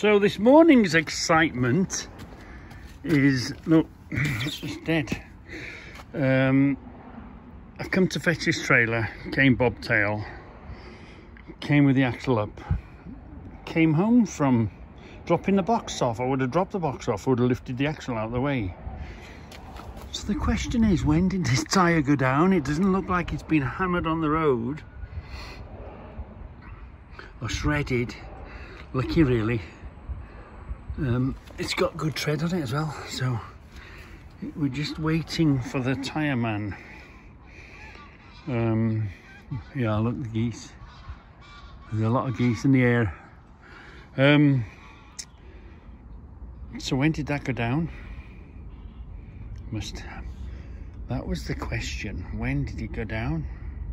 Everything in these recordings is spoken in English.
So this morning's excitement is, look, it's dead. I've come to fetch this trailer, came bobtail, came with the axle up, came home from dropping the box off. I would have dropped the box off, I would have lifted the axle out of the way. So the question is, when did this tyre go down? It doesn't look like it's been hammered on the road or shredded. Lucky really. It's got good tread on it as well, so we're just waiting for the tyre man. Yeah, look at the geese. There's a lot of geese in the air. So when did that go down? That was the question. When did it go down?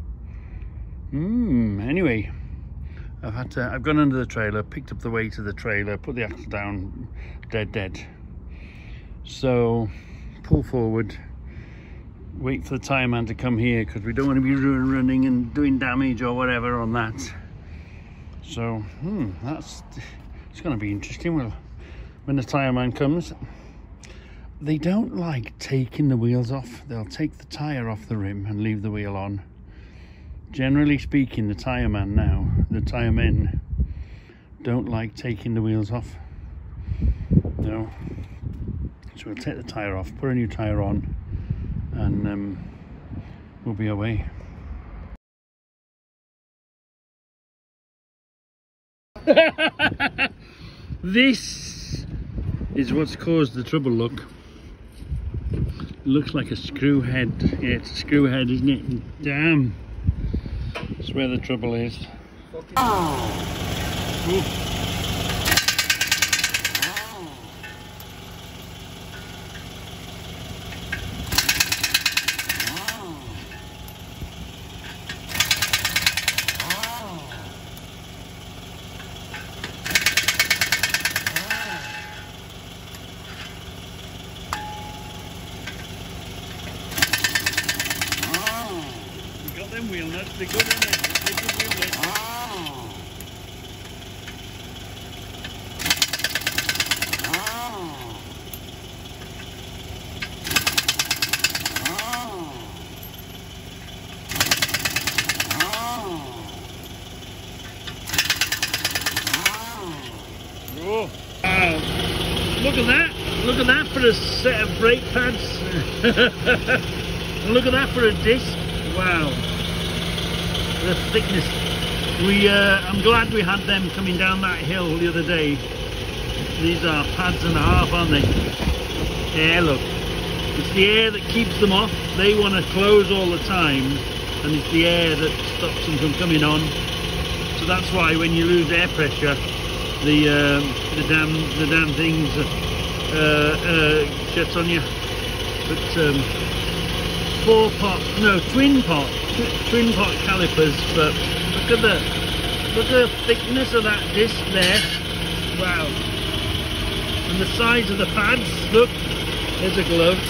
Anyway, I've gone under the trailer, picked up the weight of the trailer, put the axle down, dead. So pull forward, wait for the tyre man to come here, because we don't want to be running and doing damage or whatever on that. So it's going to be interesting. Well, when the tyre man comes, they don't like taking the wheels off. They'll take the tyre off the rim and leave the wheel on. Generally speaking, the tyre man now, the tyre men don't like taking the wheels off. No. So we'll take the tyre off, put a new tyre on, and we'll be away. This is what's caused the trouble, look. It looks like a screw head. Yeah, it's a screw head, isn't it? Damn. That's where the trouble is. Wheel nuts, they're good, aren't they? They're good wheel nuts. Oh, wow. Look at that. Look at that for a set of brake pads. And look at that for a disc. Wow. The thickness. I'm glad we had them coming down that hill the other day. These are pads and a half, aren't they? Yeah, look. It's the air that keeps them off. They want to close all the time, and it's the air that stops them from coming on. So that's why when you lose air pressure, the damn things shuts on you. But twin pot calipers, but look at the thickness of that disc there. Wow. And the size of the pads, look, there's a glove.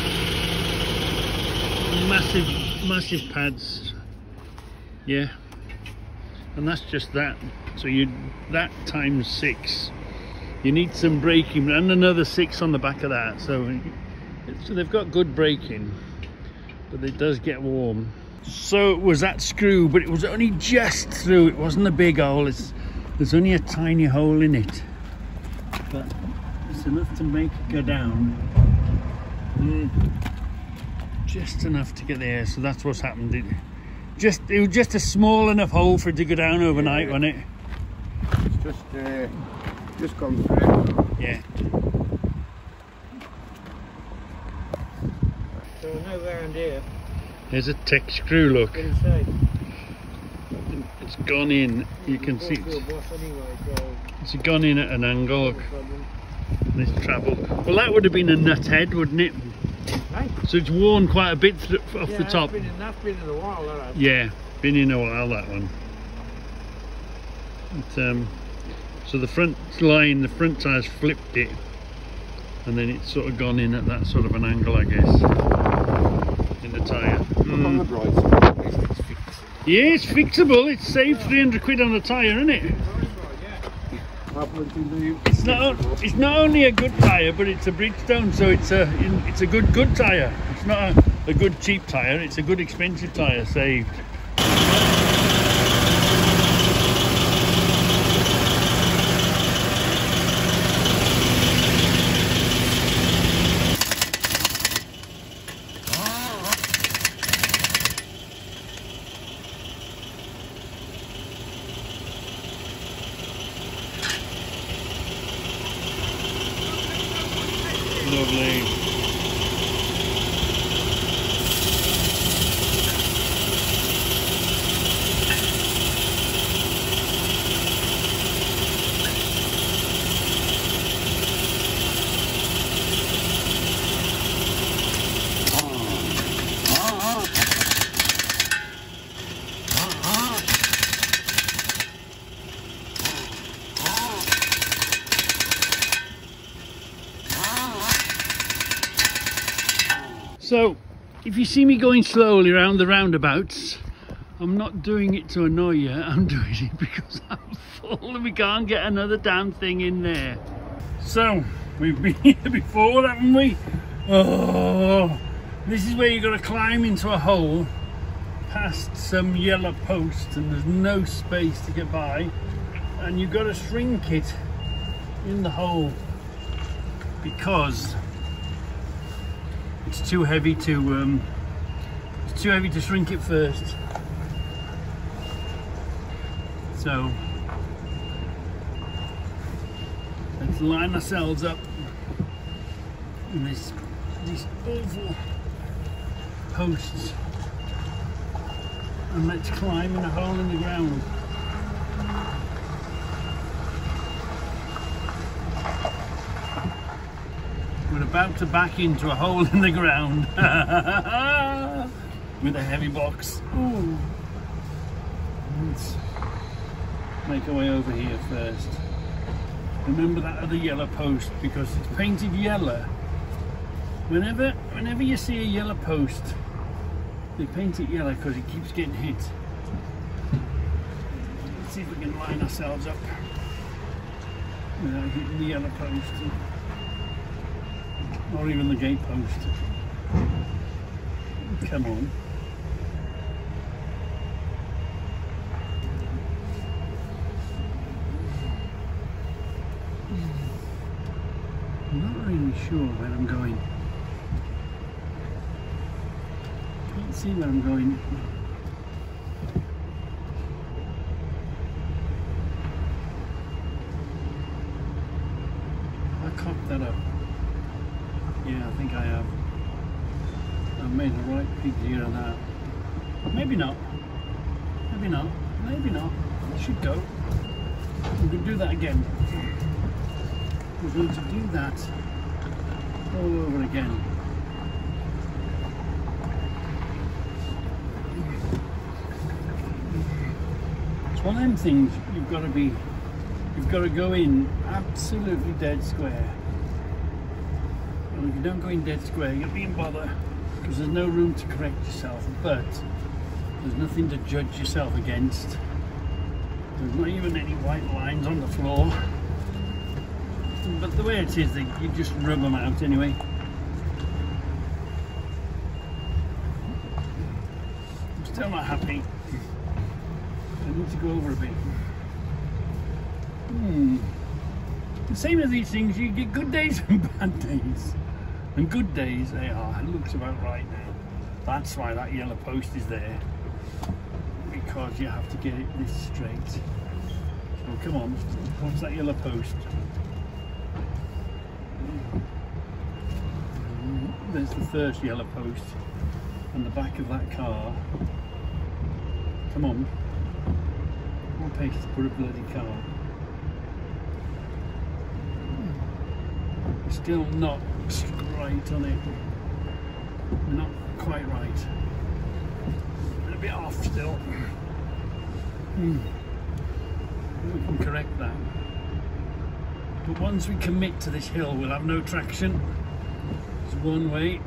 Massive pads. Yeah. And that's just that. So that times 6. You need some braking and another 6 on the back of that. So they've got good braking, but it does get warm. So it was that screw, but it was only just through. It wasn't a big hole. There's only a tiny hole in it, but it's enough to make it go down. Just enough to get there. So that's what's happened. It was just a small enough hole for it to go down overnight, wasn't it? It's just gone through. Yeah. So no around here. There's a tech screw, look. It's gone in. You can see it's gone in at an angle. Look. This travel. Well, that would have been a nut head, wouldn't it? Hey? So it's worn quite a bit off the top. That's been in a while, that. Yeah, been in a while, that one. But, so the front line, the front tyres flipped it, and then it's sort of gone in at that sort of an angle, I guess, in the tyre. On the bright side, at least it's fixed. Yeah, it's fixable. It's saved 300 quid on the tyre, isn't it? happened to leave. It's not only a good tyre, but it's a Bridgestone, so it's a good tyre. It's not a good cheap tyre. It's a good expensive tyre saved. Lovely. So, if you see me going slowly around the roundabouts, I'm not doing it to annoy you, I'm doing it because I'm full and we can't get another damn thing in there. So, we've been here before, haven't we? Oh, this is where you've got to climb into a hole past some yellow posts and there's no space to get by, and you've got to shrink it in the hole because it's too heavy to shrink it first. So let's line ourselves up in these awful posts and let's climb in a hole in the ground. We're about to back into a hole in the ground with a heavy box. Ooh. Let's make our way over here first. Remember that other yellow post because it's painted yellow. Whenever you see a yellow post, they paint it yellow because it keeps getting hit. Let's see if we can line ourselves up without hitting the yellow post. Or even the gate post. Come on. I'm not really sure where I'm going. Can't see where I'm going. I cocked that up. Yeah, I think I have. I've made a right big deal of that. Maybe not. Maybe not. Maybe not. It should go. We're going to do that again. We're going to do that all over again. It's one of them things you've got to go in absolutely dead square. And if you don't go in dead square, you'll be in bother because there's no room to correct yourself, but there's nothing to judge yourself against. There's not even any white lines on the floor. But the way it is, you just rub them out anyway. I'm still not happy. I need to go over a bit. The same as these things, you get good days and bad days. And good days they are. It looks about right now. That's why that yellow post is there. Because you have to get it this straight. So come on, what's that yellow post? There's the first yellow post on the back of that car. Come on. I'll pay to put a bloody car. We're still not right on it. We're not quite right. We're a bit off still. We can correct that. But once we commit to this hill, we'll have no traction. It's one way.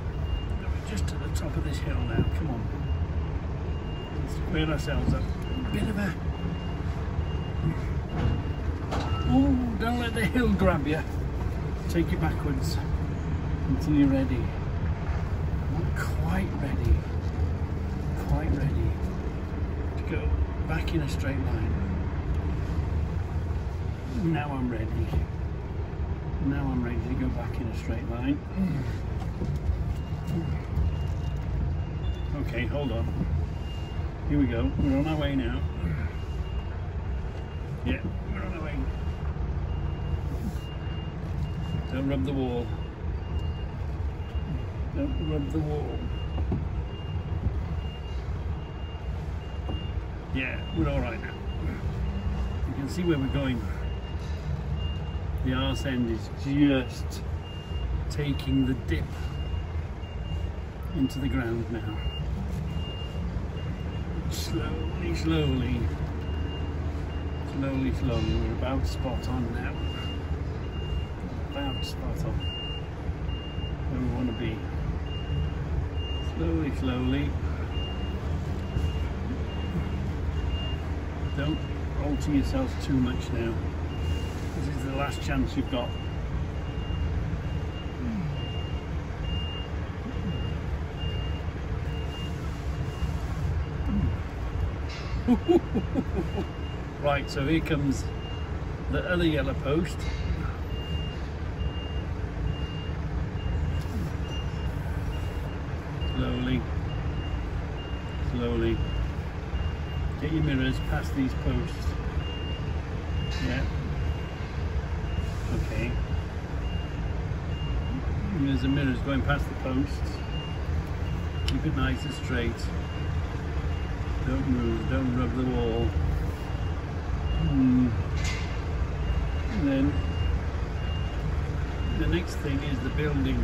We're just to the top of this hill now. Come on. Let's square ourselves up. bit of a... Oh, don't let the hill grab you. Take you backwards until you're ready. Not quite ready. Quite ready to go back in a straight line. Now I'm ready. Now I'm ready to go back in a straight line. Okay, hold on. Here we go. We're on our way now. Yeah, we're on our way. Don't rub the wall. Don't rub the wall. Yeah, we're all right now. You can see where we're going. The arse end is just taking the dip into the ground now. Slowly, slowly. Slowly, slowly. We're about spot on now. About spot on. Where we want to be. Slowly, slowly. Don't alter yourselves too much now. This is the last chance you've got. Right, so here comes the other yellow post. Slowly, slowly. Get your mirrors past these posts. Yeah. Okay. And there's the mirrors going past the posts. Keep it nice and straight. Don't move, don't rub the wall. And then the next thing is the building.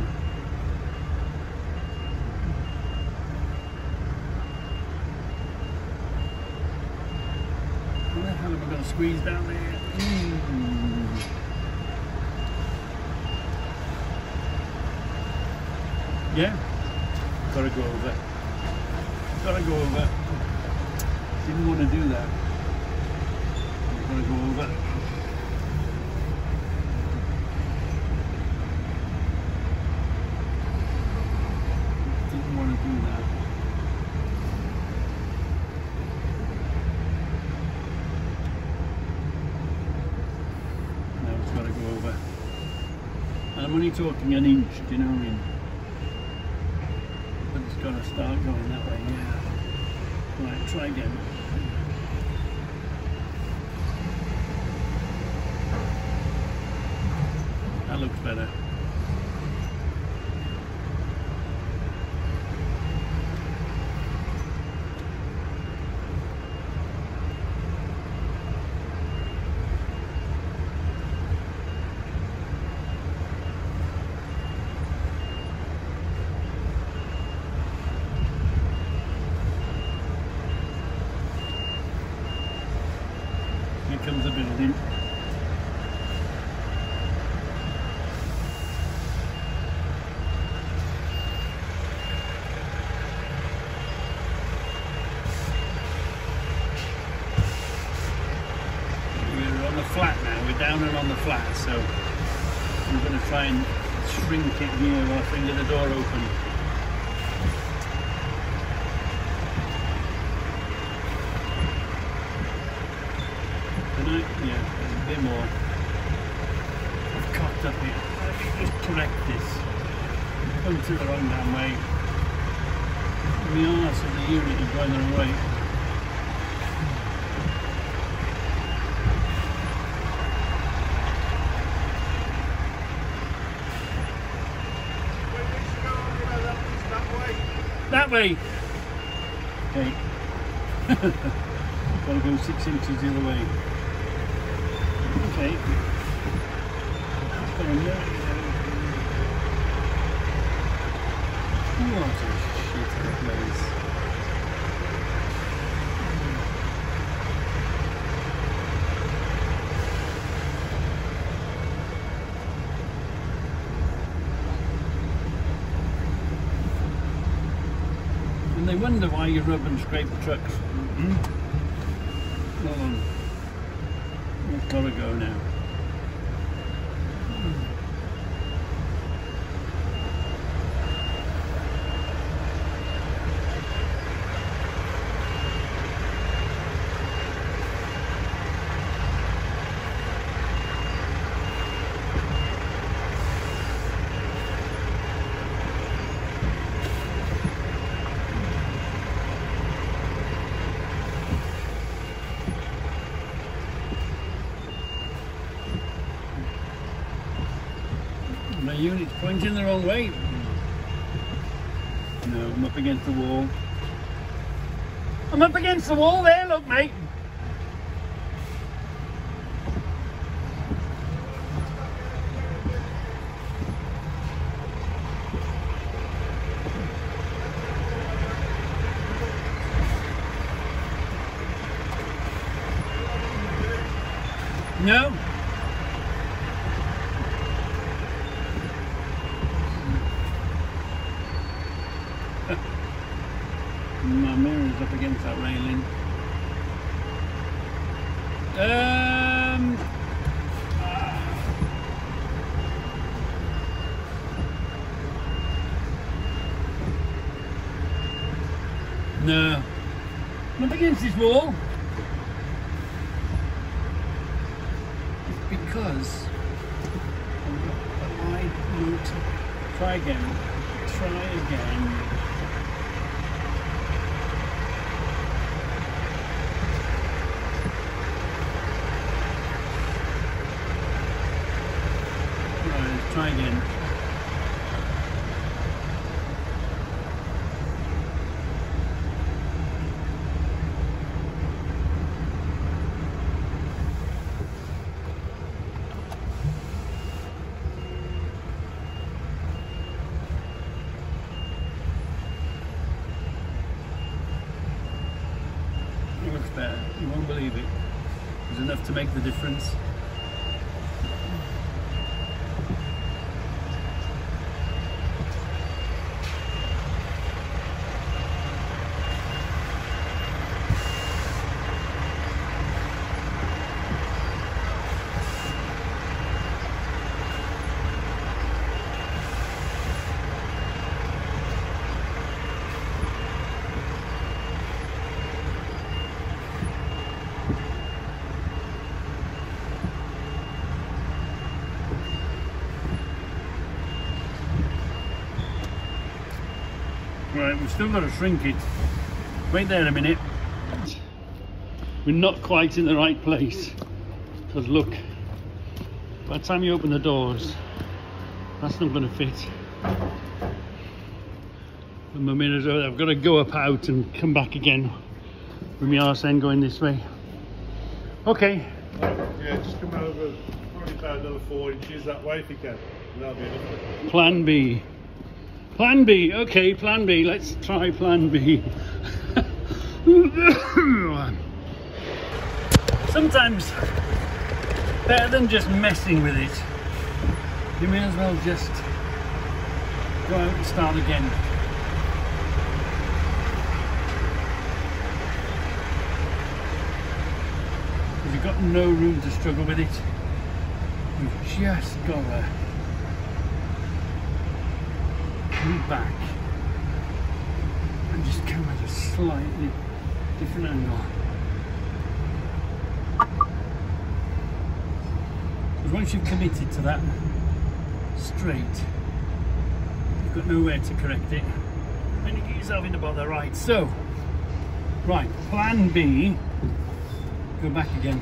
How the hell am I going to squeeze down there? Yeah, gotta go over. Gotta go over. Didn't want to do that. Gotta go over. Didn't want to do that. Now it's gotta go over. And I'm only talking an inch, do you know what I mean? But it's gotta start going that way, yeah. Right, try again. That looks better. Here comes the building. We're on the flat now, we're down and on the flat, so I'm going to try and shrink it here while I finger the door open. Yeah, a bit more. I've cocked up here. Let me just correct this. Come to the wrong damn way. The arse of the unit is going the wrong way. That way! Okay. Gotta go 6 inches the other way. Okay. What a shit place. And they wonder why you rub and scrape the trucks. Hold on. I've got to go now. My unit's pointing the wrong way. No, I'm up against the wall. I'm up against the wall there, look, mate. No. My mirror's up against that railing. No. I'm up against this wall. It's because I've got a wide route. Try again. Try again. Try again. It looks better. You won't believe it. There's enough to make the difference. Right, we've still got to shrink it. Wait there a minute. We're not quite in the right place. Because look, by the time you open the doors, that's not going to fit. And my mirrors are, I've got to go up out and come back again with my arse end going this way. Okay. Yeah, just come over, probably about another 4 inches that way if you can. And that'll be enough. Plan B. Plan B, okay, plan B, let's try plan B. Sometimes, better than just messing with it, you may as well just go out and start again. Because you've got no room to struggle with it. You've just got to move back and just come at a slightly different angle. Because once you've committed to that straight, you've got nowhere to correct it, and you get yourself into bother. Right, so right, plan B, go back again.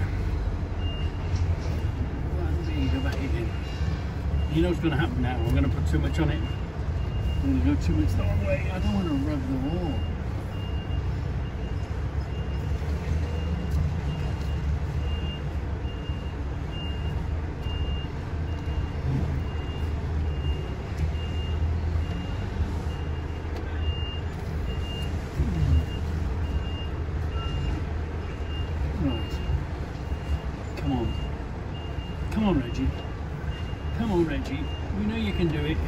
Plan B, go back again. You know what's going to happen now. I'm going to put too much on it. I'm going to go too much the wrong way. I don't want to rub the wall. Right. Come on. Come on, Reggie. Come on, Reggie. We know you can do it.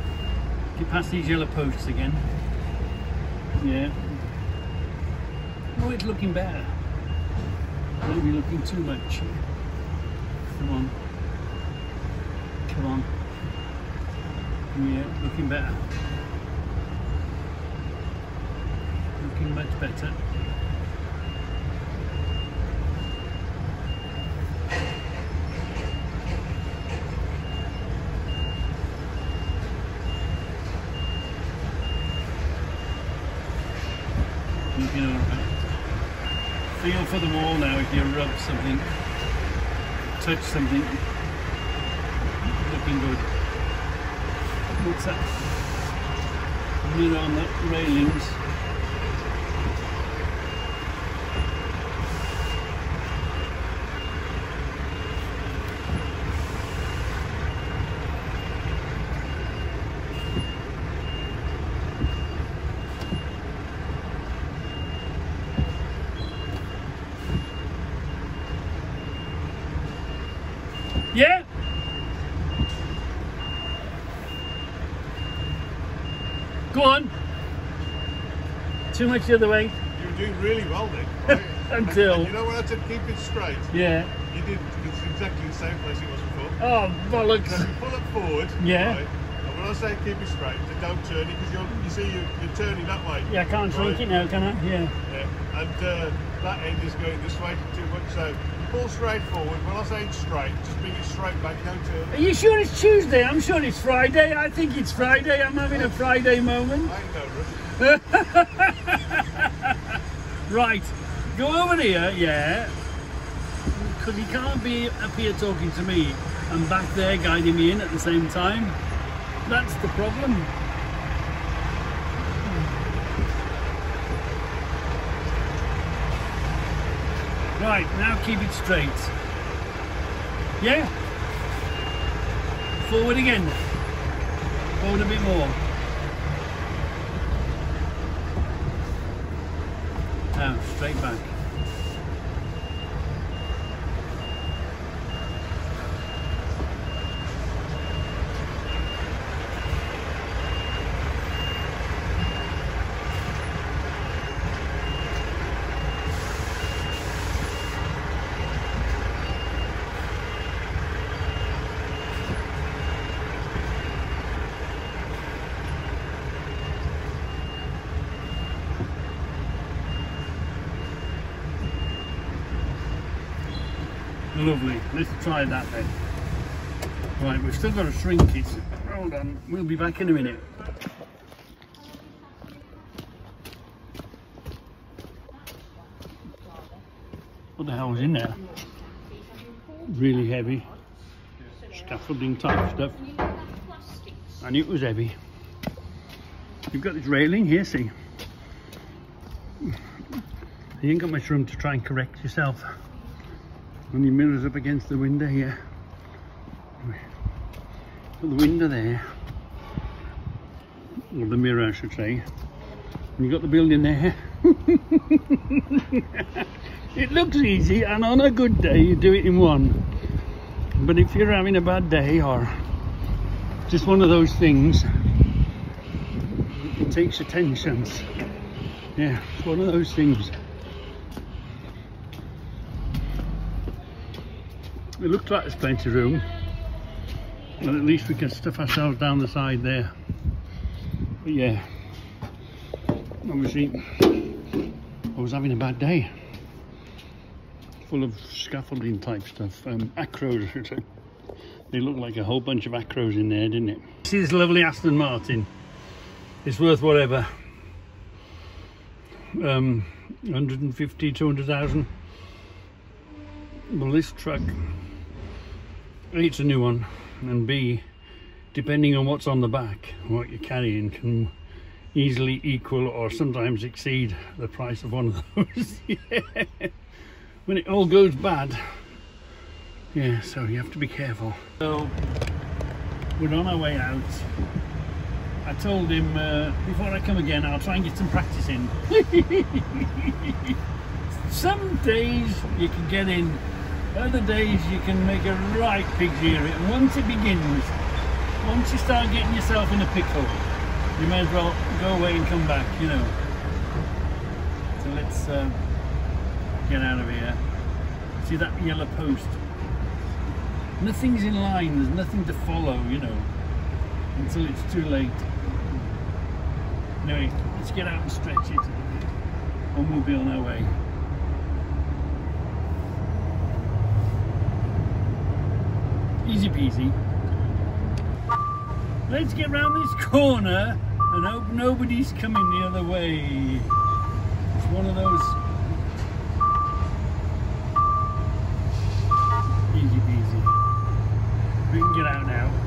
Get past these yellow posts again. Yeah. Oh, it's looking better. Maybe looking too much. Come on. Come on. Yeah, looking better. Looking much better. Looking alright. Feel for the wall now if you rub something, touch something. Looking good. What's that? Mirror on the railings. Yeah? Go on. Too much the other way. You're doing really well then. Right? Until. And you know when I said keep it straight? Yeah. You did. It's exactly the same place it was before. Oh, bollocks. So you pull it forward. Yeah. Right? And when I say keep it straight, then don't turn it because you see you're turning that way. Yeah, I can't shrink it now, can I? Yeah. Yeah. And that end is going this way too much. So you pull straight forward. When I say it's straight, just bring it straight back. Don't turn Are it. you sure it's Tuesday? I'm sure it's Friday. I think it's Friday. I'm having a Friday moment. I ain't no rush. Right. Go over here, yeah. Because he can't be up here talking to me and back there guiding me in at the same time. That's the problem. Right, now keep it straight. Yeah? Forward again. Forward a bit more. Now, straight back. Lovely. Let's try that then. Right, we've still got to shrink it. Hold on, we'll be back in a minute. What the hell's in there? Really heavy. Scaffolding type stuff. And it was heavy. You've got this railing here, see? You ain't got much room to try and correct yourself. And your mirror's up against the window here. Put the window there. Or the mirror, I should say. And you've got the building there. It looks easy, and on a good day you do it in one. But if you're having a bad day or just one of those things, it takes attention. Yeah, it's one of those things. It looks like there's plenty of room, but at least we can stuff ourselves down the side there. But yeah, obviously I was having a bad day, full of scaffolding type stuff, acros I should say. They looked like a whole bunch of acros in there, didn't it? See this lovely Aston Martin, it's worth whatever, 150, 200,000. Well, this truck, A, it's a new one, and B, depending on what's on the back, what you're carrying can easily equal or sometimes exceed the price of one of those. Yeah. When it all goes bad, yeah, so you have to be careful. So we're on our way out. I told him before I come again I'll try and get some practice in. Some days you can get in, other days you can make a right pig's ear. And once it begins, once you start getting yourself in a pickle, you may as well go away and come back, you know. So let's get out of here. See that yellow post? Nothing's in line, there's nothing to follow, you know, until it's too late. Anyway, let's get out and stretch it, and we'll be on our way. Easy peasy. Let's get round this corner and hope nobody's coming the other way. It's one of those easy peasy. We can get out now.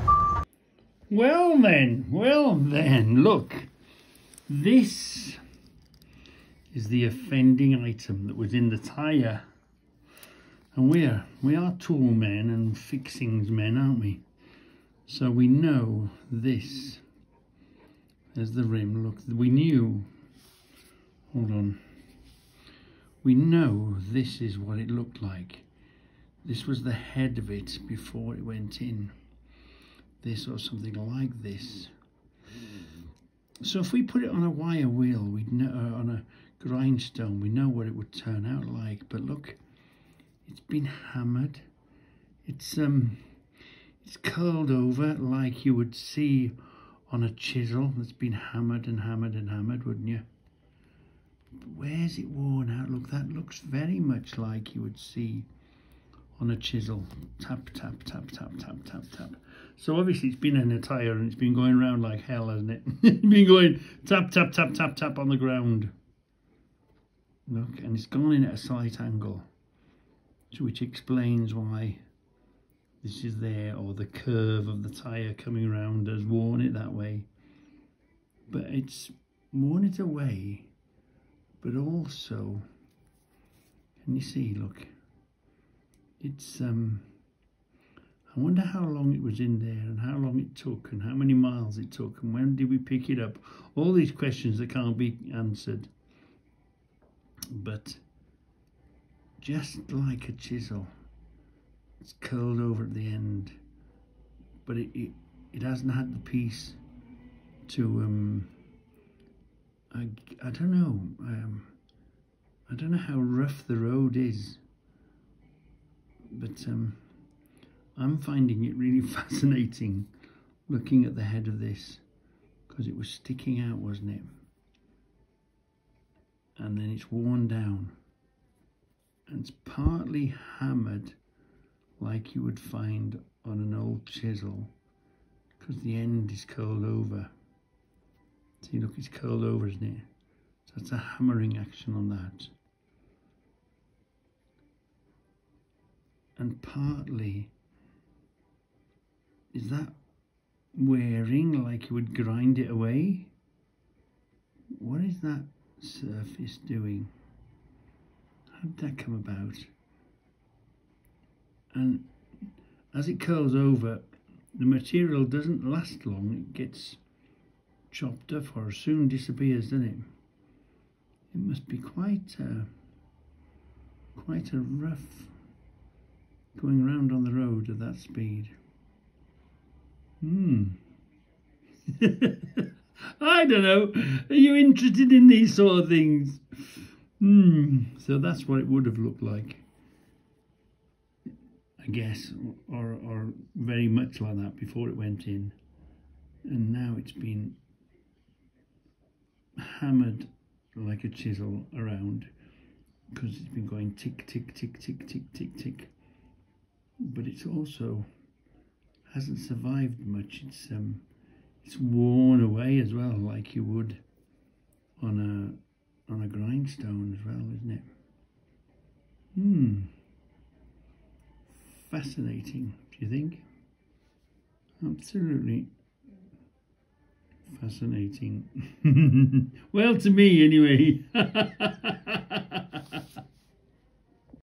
Well then, look. This is the offending item that was in the tyre. And we are tool men and fixings men, aren't we? So we know this. There's the rim, look, we knew. Hold on. We know this is what it looked like. This was the head of it before it went in. This or something like this. So if we put it on a wire wheel, we'd know, on a grindstone, we know what it would turn out like. But look, it's been hammered. It's curled over like you would see on a chisel that's been hammered and hammered and hammered, wouldn't you? But where's it worn out? Look, that looks very much like you would see on a chisel. Tap, tap, tap, tap, tap, tap, tap. So obviously it's been in a tyre and it's been going around like hell, hasn't it? It's been going tap, tap, tap, tap, tap on the ground. Look, and it's gone in at a slight angle, which explains why this is there, or the curve of the tyre coming around has worn it that way. But it's worn it away, but also, can you see, look, it's I wonder how long it was in there and how long it took and how many miles it took and when did we pick it up. All these questions that can't be answered. But just like a chisel, it's curled over at the end, but it hasn't had the piece to I don't know, I don't know how rough the road is, but I'm finding it really fascinating looking at the head of this, because it was sticking out, wasn't it? And then it's worn down and it's partly hammered like you would find on an old chisel, because the end is curled over. See, look, it's curled over, isn't it? So that's a hammering action on that. And partly, is that wearing like you would grind it away? What is that surface doing? How did that come about? And as it curls over, the material doesn't last long. It gets chopped off or soon disappears, doesn't it? It must be quite a rough going around on the road at that speed. I don't know. Are you interested in these sort of things? So that's what it would have looked like, I guess, or very much like that before it went in. And now it's been hammered like a chisel around, because it's been going tick, tick, tick, tick, tick, tick, tick. But it's also hasn't survived much. It's worn away as well, like you would on a grindstone as well, isn't it? Fascinating, do you think? Absolutely fascinating. Well, to me anyway.